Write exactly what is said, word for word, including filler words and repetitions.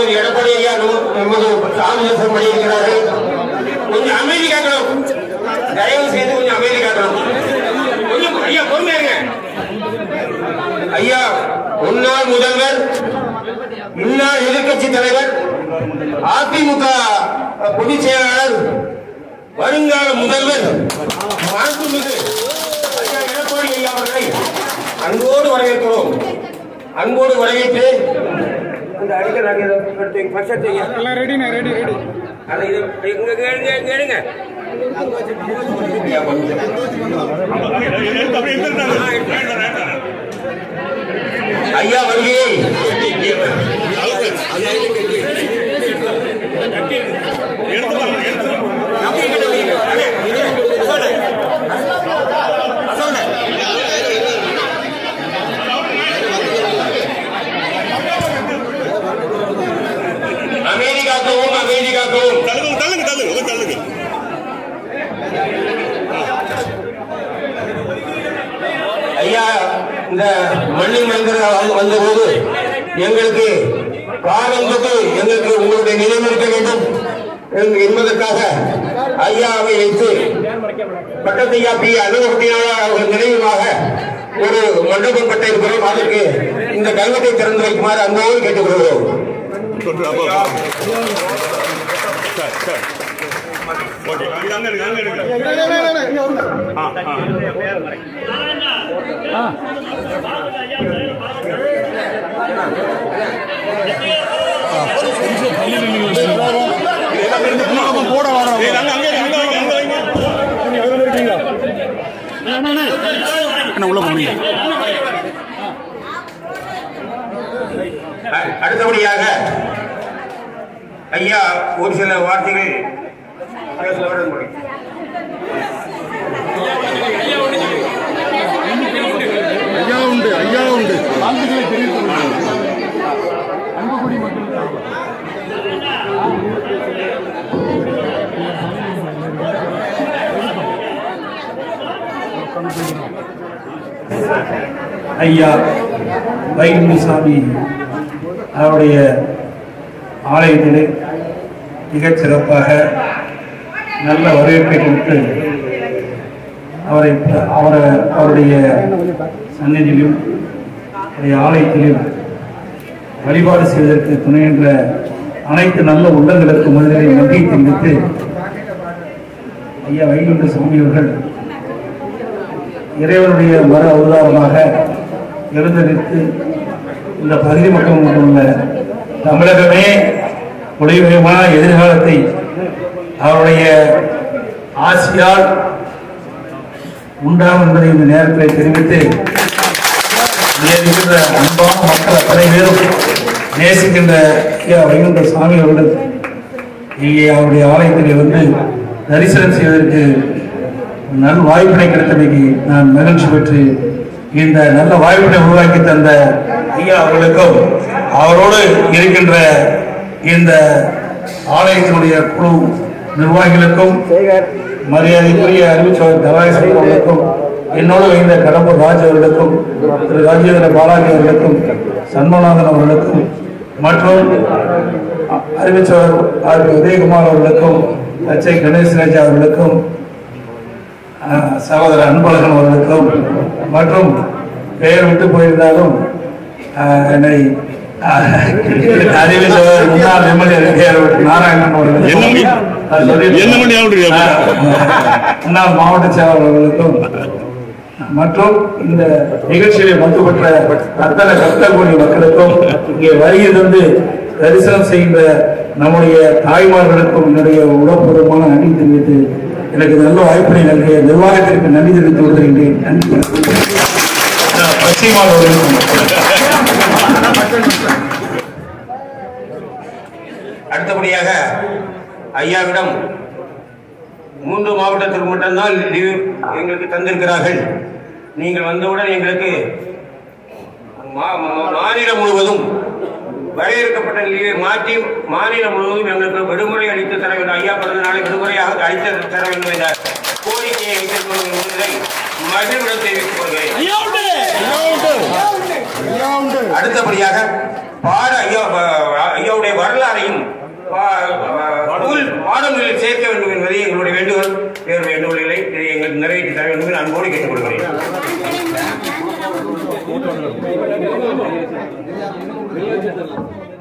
நமது எடப்பாடி ஐயா நமது சாமியாசம் பண்ணியிருக்கிறார்கள். கொஞ்சம் அமைதி காக்கணும், தயவு செய்து கொஞ்சம் அமைதி காக்கணும். கொஞ்சம் ஐயா பொறுமையாங்க. ஐயா முன்னாள் முதல்வர், முன்னாள் எதிர்கட்சி தலைவர், அதிமுக பொதுச் செயலாளர், வருங்கால முதல்வர் மாண்புமிகு ஐயா எடப்பாடி ஐயா அவர்களை அன்போடு வரவேற்கிறோம். அன்போடு வரவேற்று அந்த அடிக்கல் ஐயா வருகையை அமெரிக்காக்கவும் அமெரிக்காக்கவும் ஐயா இந்த மண்ணில் மனிதர்கள் வந்தபோது எங்களுக்கு காலந்தொட்டு எங்களுக்கு உங்களுடைய நினைவு இருக்க வேண்டும் என்பதற்காக ஐயாவை வைத்து பட்டத்தையா பி அனுபவத்தினாளர் அவர்கள் நினைவாக ஒரு மண்டபம் கட்ட இருக்கிறோம். அதற்கு இந்த கல்வெட்டை திறந்து வைக்குமாறு அன்போடு கேட்டுக்கொள்கிறோம். அடுத்தபடியாக ஐயா ஒரு சில வார்த்தைகள் ஐயா உண்டு ஐயா உண்டு ஐயா வைகுண்டசாமி அவருடைய ஆலயத்திலே மிகச் சிறப்பாக நல்ல வரவேற்பை கொடுத்து அவரை அவரை அவருடைய சந்நிதியிலும் அவருடைய ஆலயத்திலும் வழிபாடு செய்வதற்கு துணைகின்ற அனைத்து நல்ல உள்ளங்களுக்கு முதலில் நன்றியை தெரிவித்து ஐயா வைகுண்டசாமி அவர்கள் இறைவனுடைய மறு அவதாரமாக எழுந்தளித்து இந்த பகுதி மக்கள் உள்ள தமிழகமே ஒளிமயமான எதிர்காலத்தை அவருடைய ஆசியால் உண்டாகும் என்பதை இந்த நேரத்தில் தெரிவித்து நேசிக்கின்ற அன்பான மக்கள் அத்தனை பேரும் நேசிக்கின்ற ஐயா வைகுண்டசாமி அவர்கள் இங்கே அவருடைய ஆலயத்தில் வந்து தரிசனம் செய்வதற்கு நல் வாய்ப்பினை கிடைத்தமைக்கு நான் மகிழ்ச்சி பெற்று இந்த நல்ல வாய்ப்பினை உருவாக்கி தந்த ஐயா அவர்களுக்கும் அவரோடு இருக்கின்ற இந்த ஆலயத்தினுடைய குழு நிர்வாகிகளுக்கும் மரியாதைக்குரிய அறிவிச்சவர் தவாயசன் அவர்களுக்கும் என்னோடு வைந்த கடம்பூர் ராஜ் அவர்களுக்கும் திரு ராஜேந்திர பாலாஜி அவர்களுக்கும் சண்முகநாதன் அவர்களுக்கும் மற்றும் அறிவிச்சவர் ஆர் உதயகுமார் அவர்களுக்கும் லட்சை கணேஷ் ராஜா அவர்களுக்கும் சகோதரர் அன்பழகன் அவர்களுக்கும் மற்றும் பெயர் விட்டு போயிருந்தாலும் என்னை அறிவிச்சவர் முன்னாள் எம்எல்ஏ நாராயணன் அவர்களுக்கும் முன்னாள் மாவட்ட செயலாளர் அவர்களுக்கும் மற்றும் இந்த நிகழ்ச்சியிலே பங்கு பெற்ற அத்தனை கத்தல்குடி மக்களுக்கும் இங்கே வருகிறது தரிசனம் செய்கின்ற நம்முடைய தாய்மார்களுக்கும் என்னுடைய உடற்பூர்வமான நன்றி தெரிவித்து எனக்கு நல்ல வாய்ப்பினை நல்கிய நிர்வாகத்திற்கு நன்றி தெரிவித்து வருகின்றேன். நன்றி. அடுத்தபடியாக ஐயாவிடம் மூன்று மாவட்டத்திற்கு மட்டும்தான் லீவ் எங்களுக்கு தந்திருக்கிறார்கள். நீங்கள் வந்தவுடன் எங்களுக்கு மாநிலம் முழுவதும் வரையறுக்கப்பட்ட லீவை மாற்றி மாநிலம் முழுவதும் எங்களுக்கு விடுமுறை அளித்து தர வேண்டும். ஐயா பிறந்த நாளை விடுமுறையாக அளித்து தர வேண்டும் என்ற கோரிக்கையை வைத்திருப்பதை மகிழ்வுடன் தெரிவித்துக் கொள்கிறேன். அடுத்தபடியாக பாட ஐயா ஐயாவுடைய வரலாறு பாடங்களில் சேர்க்க வேண்டும் என்பதை எங்களுடைய வேண்டுகோள். வேறு வேண்டுகோள் இல்லை. இதை எங்களுக்கு நிறைவேற்றி தர வேண்டும் என்று அன்போடு கேட்டுக்கொள்கிறேன்.